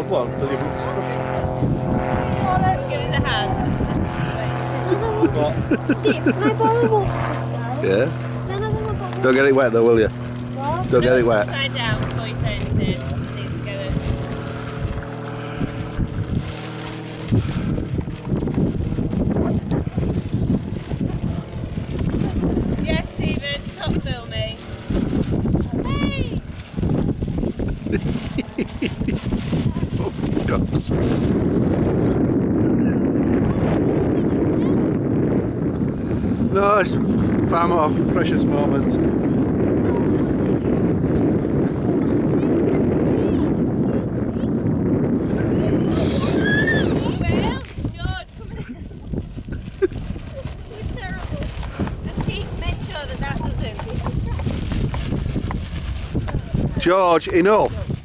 Oh, go on. Give it a hand. What? Steve, can I borrow one? Yeah. Don't get it wet though, will you? What? Don't get it wet. Upside down before you say anything. I need to get it. Yes, Stephen, stop filming. Hey! Oh, gosh. No, it's far more precious moments. George, enough.